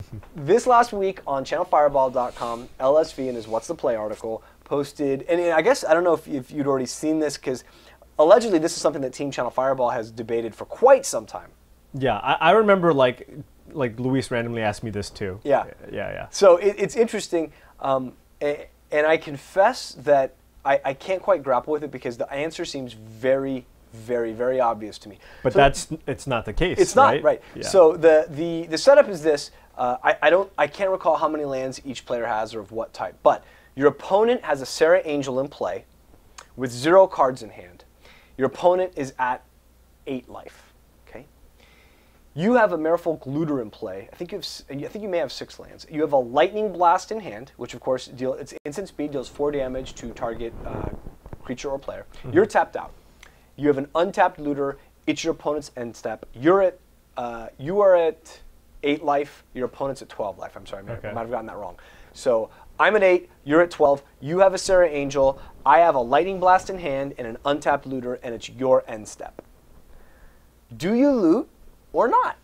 This last week on channelfireball.com, LSV in his What's the Play article posted, and I guess, I don't know if you'd already seen this, because allegedly this is something that Team Channel Fireball has debated for quite some time. Yeah, I remember like Luis randomly asked me this too. Yeah. Yeah. So it's interesting, and I confess that I can't quite grapple with it because the answer seems very, very, very obvious to me. But so it's not the case. It's not, right? Yeah. So the setup is this. I can't recall how many lands each player has or of what type, but your opponent has a Serra Angel in play with 0 cards in hand. Your opponent is at 8 life. Okay. You have a Merfolk Looter in play. I think you may have 6 lands. You have a Lightning Blast in hand, which of course its instant speed deals 4 damage to target creature or player. Mm-hmm. You're tapped out. You have an untapped Looter. It's your opponent's end step. You are at 8 life. Your opponent's at 12 life. I'm sorry, I might have gotten that wrong. So I'm at 8. You're at 12. You have a Serra Angel. I have a Lightning Blast in hand and an untapped Looter, and it's your end step. Do you loot or not?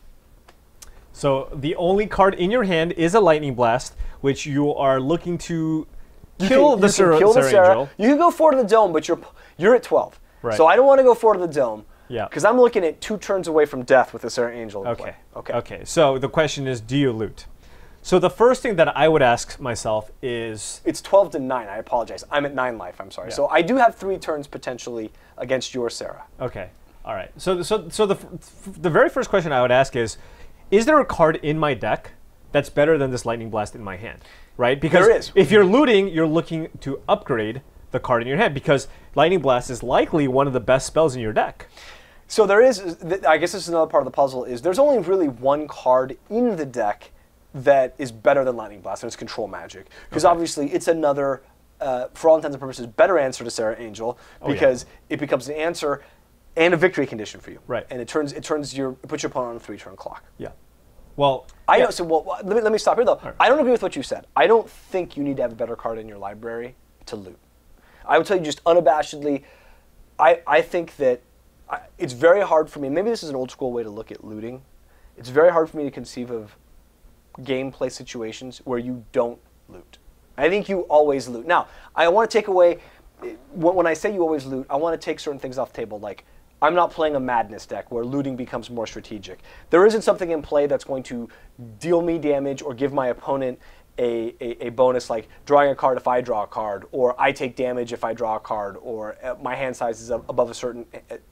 So the only card in your hand is a Lightning Blast, which you are looking to kill the Serra Angel. You can go forward to the dome, but you're at 12. Right. So I don't want to go forward to the dome. Yeah. Because I'm looking at 2 turns away from death with the Serra Angel in play. Okay. So the question is, do you loot? So the first thing that I would ask myself is... It's 12 to 9. I apologize. I'm at 9 life. I'm sorry. Yeah. So I do have 3 turns potentially against your Serra. Okay. All right. So the very first question I would ask is there a card in my deck that's better than this Lightning Blast in my hand? Right? Because there is. If you're looting, you're looking to upgrade the card in your hand because Lightning Blast is likely one of the best spells in your deck. So there is, I guess this is another part of the puzzle, is there's only really one card in the deck that is better than Lightning Blast, and it's Control Magic. Because obviously it's another, for all intents and purposes, better answer to Serra Angel because it becomes an answer and a victory condition for you. Right. And it puts your opponent on a 3-turn clock. Yeah. Well, I know. So let me stop here though. Right. I don't agree with what you said. I don't think you need to have a better card in your library to loot. I would tell you just unabashedly, I think that it's very hard for me, maybe this is an old school way to look at looting, it's very hard for me to conceive of gameplay situations where you don't loot. I think you always loot. Now, I want to take away, when I say you always loot, I want to take certain things off the table, like I'm not playing a Madness deck where looting becomes more strategic. There isn't something in play that's going to deal me damage or give my opponent a bonus like drawing a card if I draw a card, or I take damage if I draw a card, or my hand size is above a certain,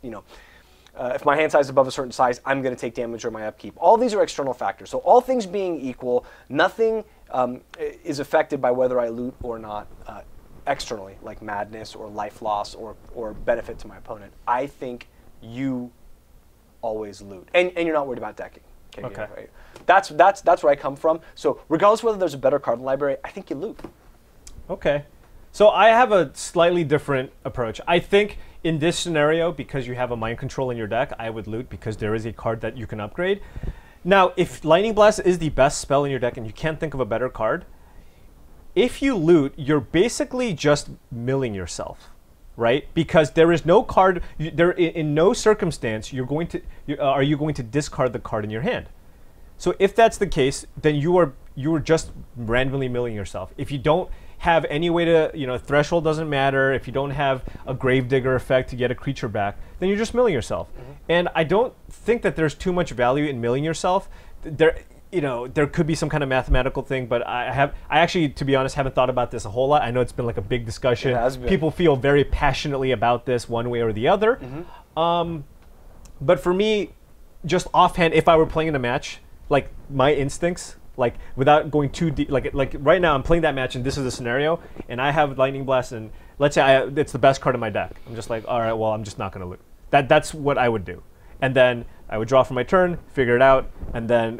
if my hand size is above a certain size, I'm going to take damage or my upkeep. All these are external factors. So all things being equal, nothing is affected by whether I loot or not externally, like Madness or life loss or benefit to my opponent. I think you always loot, and you're not worried about decking. Okay. Right? That's where I come from. So regardless of whether there's a better card in the library, I think you loot. Okay. So I have a slightly different approach. I think in this scenario, because you have a Mind Control in your deck, I would loot because there is a card that you can upgrade. Now, if Lightning Blast is the best spell in your deck and you can't think of a better card, if you loot, you're basically just milling yourself, right? Because there is no card, in no circumstance are you going to discard the card in your hand. So if that's the case, then you are just randomly milling yourself. If you don't have any way to, threshold doesn't matter, if you don't have a Gravedigger effect to get a creature back, then you're just milling yourself. Mm-hmm. And I don't think that there's too much value in milling yourself. There could be some kind of mathematical thing, but I actually, to be honest, haven't thought about this a whole lot. I know it's been like a big discussion. It has been. People feel very passionately about this one way or the other. Mm-hmm. But for me, just offhand, if I were playing in a match, like my instincts, like without going too deep, like right now I'm playing that match and this is the scenario, and I have Lightning Blast, and let's say it's the best card in my deck. I'm just like, all right, well, I'm just not going to loot. That's what I would do. And then I would draw for my turn, figure it out, and then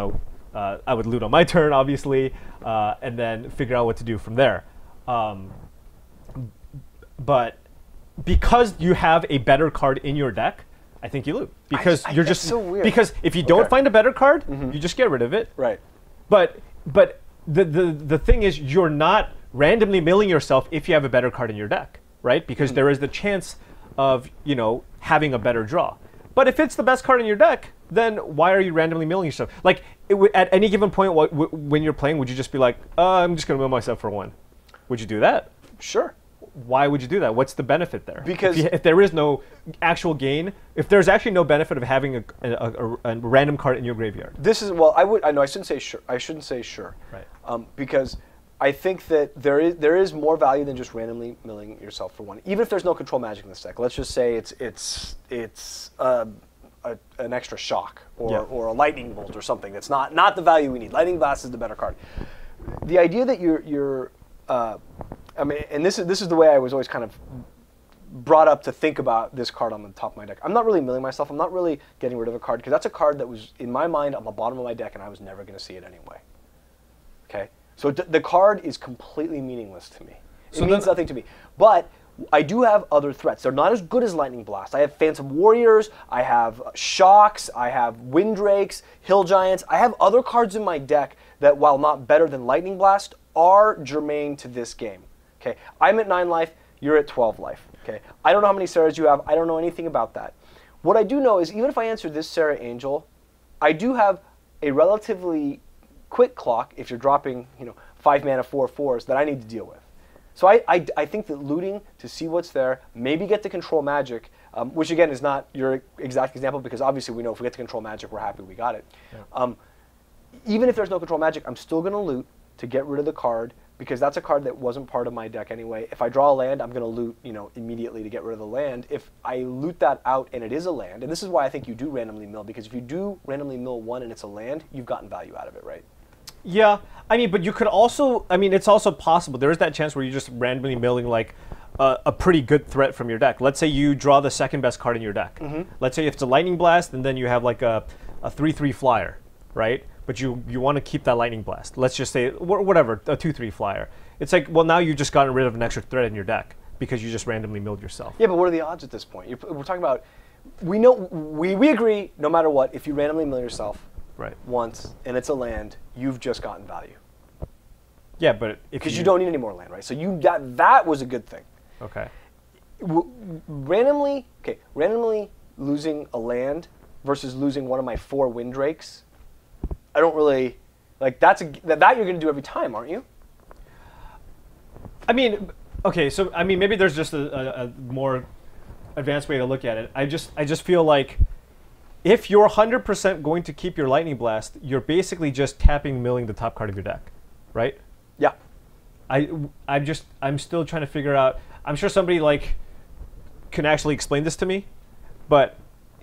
I would loot on my turn, obviously, and then figure out what to do from there. But because you have a better card in your deck, I think you loot because you're just so weird. Because if you don't find a better card, you just get rid of it. Right. But the thing is, you're not randomly milling yourself if you have a better card in your deck, right? Because there is the chance of having a better draw. But if it's the best card in your deck, then why are you randomly milling yourself? Like, at any given point when you're playing, would you just be like, I'm just going to mill myself for 1? Would you do that? Sure. Why would you do that? What's the benefit there? Because if there is no actual gain, if there's actually no benefit of having a random card in your graveyard. This is, well, I know I shouldn't say sure. I shouldn't say sure. Right. Because I think that there is more value than just randomly milling yourself for 1. Even if there's no control magic in this deck. Let's just say it's an extra shock or a lightning bolt or something. That's not the value we need. Lightning blast is the better card. The idea that you're I mean, and this is the way I was always kind of brought up to think about this card on the top of my deck. I'm not really milling myself. I'm not really getting rid of a card because that's a card that was in my mind on the bottom of my deck, and I was never going to see it anyway. Okay, so the card is completely meaningless to me. It means nothing to me. But I do have other threats. They're not as good as Lightning Blast. I have Phantom Warriors. I have Shocks. I have Windrakes, Hill Giants. I have other cards in my deck that, while not better than Lightning Blast, are germane to this game. Okay, I'm at 9 life, you're at 12 life. Okay, I don't know how many Sarahs you have. I don't know anything about that. What I do know is even if I answer this Sarah Angel, I do have a relatively quick clock if you're dropping 5 mana 4/4s that I need to deal with. So I think that looting to see what's there, maybe get to control magic, which again is not your exact example because obviously we know if we get to control magic, we're happy we got it. Yeah. Even if there's no control magic, I'm still going to loot to get rid of the card because that's a card that wasn't part of my deck anyway. If I draw a land, I'm going to loot immediately to get rid of the land. If I loot that out and it is a land, and this is why I think you do randomly mill, because if you do randomly mill 1 and it's a land, you've gotten value out of it, right? Yeah, I mean, but you could also, I mean, it's also possible. There is that chance where you're just randomly milling like a pretty good threat from your deck. Let's say you draw the second best card in your deck. Mm-hmm. Let's say if it's a Lightning Blast, and then you have like a 3/3 flyer, right? But you want to keep that Lightning Blast. Let's just say, whatever, a 2/3 flyer. It's like, well, now you've just gotten rid of an extra threat in your deck because you just randomly milled yourself. Yeah, but what are the odds at this point? We're talking about, we agree, no matter what, if you randomly mill yourself once and it's a land, you've just gotten value. Yeah, but because you don't need any more land, right? So that was a good thing. Okay. Randomly losing a land versus losing one of my 4 Windrakes, I don't really like. That you're going to do every time, aren't you? I mean, okay. So I mean, maybe there's just a more advanced way to look at it. I just feel like if you're 100% going to keep your Lightning Blast, you're basically just tapping milling the top card of your deck, right? Yeah. I'm still trying to figure out. I'm sure somebody like can actually explain this to me, but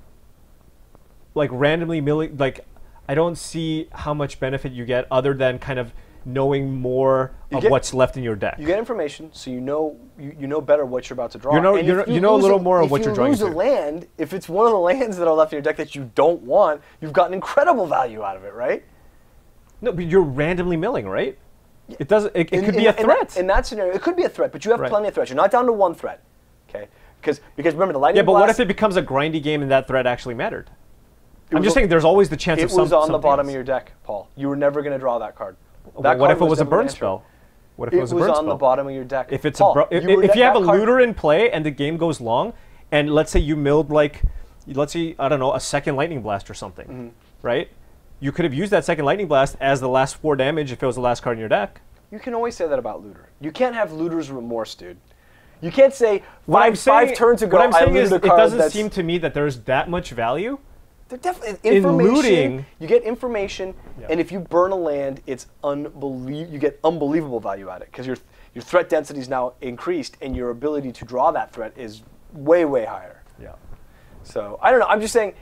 like randomly milling, like I don't see how much benefit you get other than kind of knowing more of what's left in your deck. You get information, so you know better what you're about to draw. You know a little more of what you're drawing. If you lose a land, if it's one of the lands that are left in your deck that you don't want, you've gotten incredible value out of it, right? No, but you're randomly milling, right? It doesn't. It could be a threat. In that scenario, it could be a threat, but you have plenty of threats. You're not down to 1 threat, okay? Because remember the Lightning Blast. Yeah, but what if it becomes a grindy game and that threat actually mattered? I'm just saying there's always the chance of something. It was on the bottom of your deck, Paul. You were never going to draw that card. What if it was a burn spell? What if it was a burn spell? It was on the bottom of your deck. If it's if you have a looter in play and the game goes long, and let's say you milled like, let's say I don't know, a second Lightning Blast or something, right? You could have used that second Lightning Blast as the last 4 damage if it was the last card in your deck. You can always say that about looter. You can't have looter's remorse, dude. You can't say five turns ago I looted a card. It doesn't seem to me that there's that much value. They're definitely information. In looting, you get information, and if you burn a land, it's you get unbelievable value out of it because your threat density is now increased, and your ability to draw that threat is way higher. Yeah. So I don't know. I'm just saying.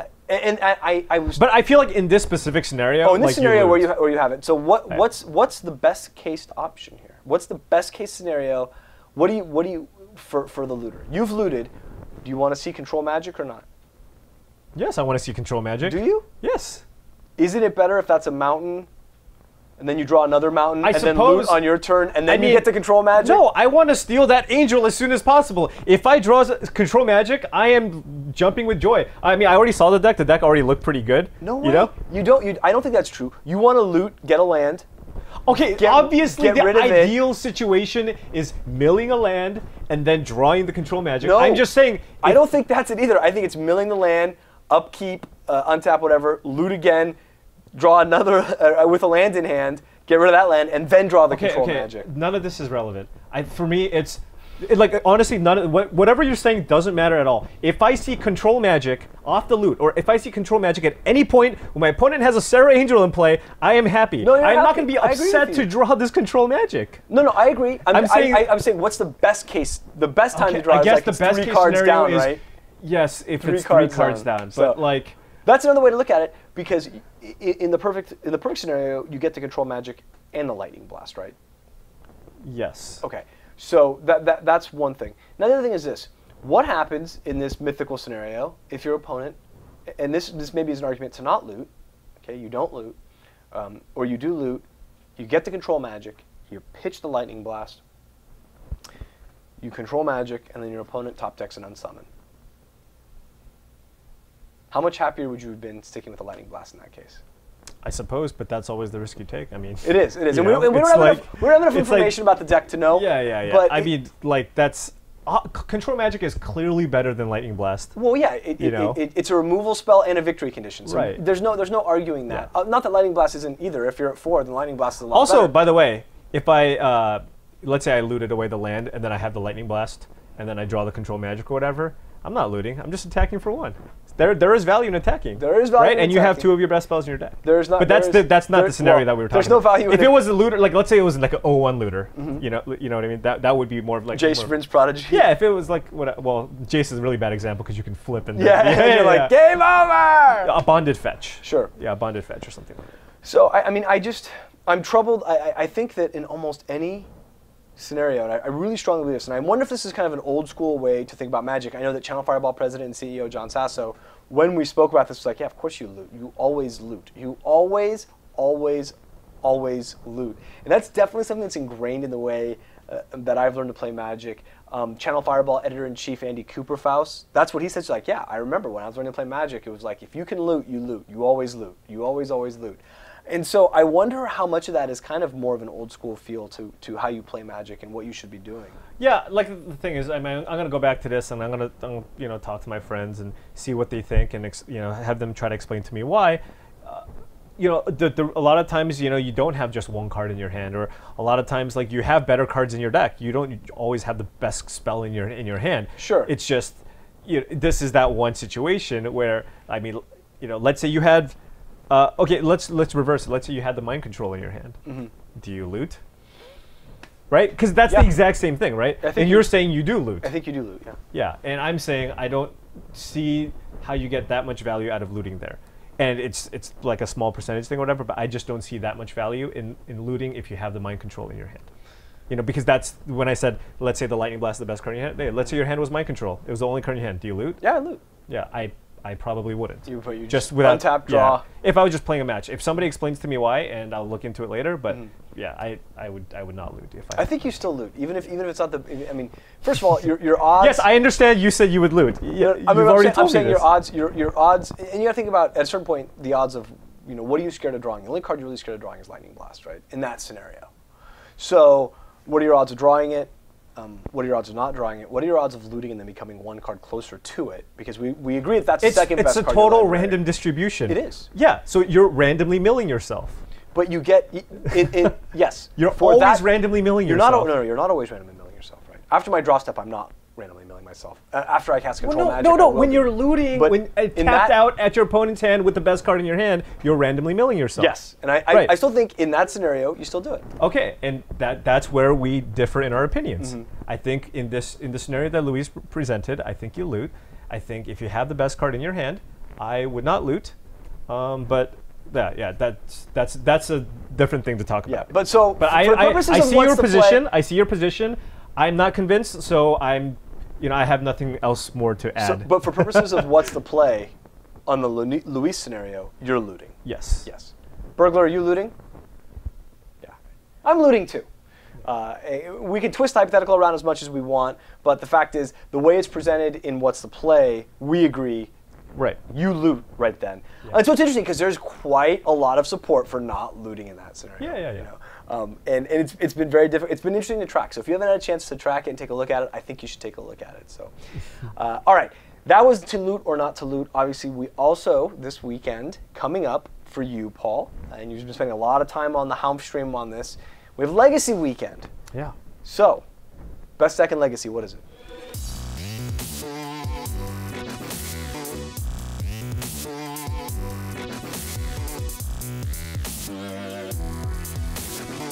I was. But I feel like in this specific scenario. Oh, in this scenario where you have it. So what's the best case option here? What's the best case scenario? What do you for the looter? You've looted. Do you want to see control magic or not? Yes, I want to see control magic. Do you? Yes. Isn't it better if that's a mountain, and then you draw another mountain, then loot on your turn, and then you get to control magic? No, I want to steal that angel as soon as possible. If I draw control magic, I am jumping with joy. I mean, I already saw the deck. The deck already looked pretty good. No way. You don't. I don't think that's true. You want to loot, get a land. Okay, Get- obviously get the rid of it. ideal situation is milling a land and then drawing the control magic. No, I'm just saying. I don't think that's it either. I think it's milling the land, upkeep, untap, whatever, loot again, draw another with a land in hand, get rid of that land, and then draw the control magic. None of this is relevant. For me, like honestly, whatever you're saying doesn't matter at all. If I see control magic off the loot, or if I see control magic at any point when my opponent has a Serra Angel in play, I am happy. No, you're I'm not happy. going to be I agree upset with to you. draw this control magic. No, I agree. I'm saying what's the best case? The best time to draw I is guess like the it's best 3 case cards scenario down, is right? yes, if Three it's 3 cards cards down. down. So- But like, That's another way to look at it, because in the perfect scenario, you get the control magic and the lightning blast, right? yes. Okay, so that's one thing. Now the other thing is this: what happens in this mythical scenario if your opponent, and this maybe is an argument to not loot, okay, you don't loot, or you do loot, you get the control magic, you pitch the lightning blast, you control magic, and then your opponent top decks an unsummon. How much happier would you have been sticking with the lightning blast in that case? I suppose, but that's always the risk you take. I mean, It is. you And know, we don't it's have like- enough, we don't have enough it's like- information about the deck to know. yeah. But I mean, like that's control magic is clearly better than lightning blast. well, yeah, You know? it's a removal spell and a victory condition. So Right. there's no arguing that. Yeah. Not that lightning blast isn't either. If you're at 4, then lightning blast is a lot Also, better. by the way, if I let's say I looted away the land and then I have the lightning blast and then I draw the control magic or whatever, I'm not looting. I'm just attacking for 1. There is value in attacking. There is value right? in And you have attacking. 2 of your best spells in your deck. There's not- But that's there is- that's not there- the scenario well, that we were talking there's no about. value in If it it. was a looter, like let's say it was like an 0-1 looter, you know what I mean? That would be more of like Jace more- Vryn's Prodigy. Yeah, if it was like well, Jace is a really bad example because you can flip and Yeah, and you're like, game over! a bonded fetch. Sure. Yeah, a bonded fetch or something like that. So, I mean, I'm troubled. I think that in almost any scenario, and I really strongly believe this, and I wonder if this is kind of an old school way to think about Magic. I know that Channel Fireball president and CEO John Sasso, when we spoke about this, was like, yeah, of course you loot. You always loot. You always loot. And that's definitely something that's ingrained in the way that I've learned to play Magic. Channel Fireball editor-in-chief Andy Cooperfaus, that's what he said. He's like, yeah, I remember when I was learning to play Magic, it was like, if you can loot, you loot. You always loot. You always loot. And so I wonder how much of that is kind of more of an old school feel to how you play Magic and what you should be doing. Yeah, like the thing is, I mean, I'm gonna go back to this, and I'm gonna talk to my friends and see what they think, and have them try to explain to me why. A lot of times, you don't have just 1 card in your hand, or a lot of times, like you have better cards in your deck. You don't always have the best spell in your hand. Sure. It's just, this is that one situation where, I mean, let's say you had. Okay, let's reverse it. Let's say you had the mind control in your hand. Mm-hmm. Do you loot? Right? Because that's Yeah. the exact same thing, right? I think And you're saying you do loot. I think you do loot, yeah. Yeah, and I'm saying I don't see how you get that much value out of looting there. And it's like a small percentage thing or whatever, but I just don't see that much value in looting if you have the mind control in your hand. Because that's when I said, let's say the lightning blast is the best card in your hand. Hey, let's say your hand was mind control. It was the only card in your hand. Do you loot? Yeah, I loot. Yeah, I probably wouldn't. You just without untap, draw. Yeah, if I was just playing a match. If somebody explains to me why, and I'll look into it later. But yeah, I would not loot if I think you still loot, even if it's not the. I mean, first of all, your odds. Yes, I understand. You said you would loot. Yeah, I mean, you've already I'm told me saying this. your odds, and you got to think about at a certain point the odds of what are you scared of drawing? The only card you're really scared of drawing is Lightning Blast, right? In that scenario. So, what are your odds of drawing it? What are your odds of not drawing it? What are your odds of looting and then becoming 1 card closer to it? Because we agree that that's the second best It's card a in your total library. random distribution. It is. Yeah, so you're randomly milling yourself. But you get yes. You're for always that, randomly milling you're yourself. No, you're not always randomly milling yourself, right? After my draw step, I'm not randomly milling myself. After I cast control magic, I No. will When be. you're looting, But when in tapped that- out at your opponent's hand with the best card in your hand, you're randomly milling yourself. Yes, and Right. I still think in that scenario you still do it. Okay, and that's where we differ in our opinions. Mm-hmm. I think in the scenario that Luis presented, I think you loot. I think if you have the best card in your hand, I would not loot. But that's a different thing to talk about. Yeah, but so But for purposes I of see what's your the position. play- I see your position. I'm not convinced, so I have nothing else more to add. So, but for purposes of what's the play, on the Luis scenario, you're looting. yes. Yes. Burglar, are you looting? Yeah. I'm looting too. We can twist hypothetical around as much as we want, but the fact is, the way it's presented in what's the play, we agree. Right. You loot right then. And so it's interesting because there's quite a lot of support for not looting in that scenario. Yeah. You know? And it's been very different. It's been interesting to track. So if you haven't had a chance to track it and take a look at it, I think you should take a look at it. So, all right, that was to loot or not to loot. Obviously, we also this weekend coming up for you, Paul, and you've been spending a lot of time on the Helm stream on this. We have Legacy Weekend. Yeah. So, best deck in Legacy, what is it?